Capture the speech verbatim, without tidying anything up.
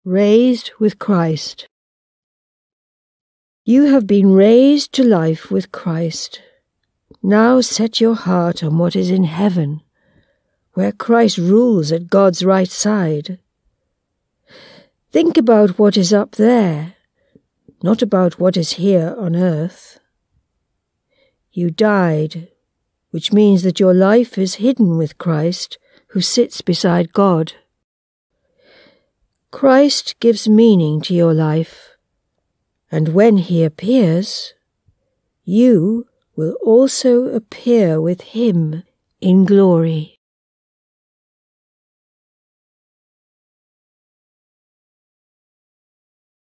Raised with Christ. You have been raised to life with Christ. Now set your heart on what is in heaven, where Christ rules at God's right side. Think about what is up there, not about what is here on earth. You died, which means that your life is hidden with Christ, who sits beside God. Christ gives meaning to your life, and when he appears, you will also appear with him in glory.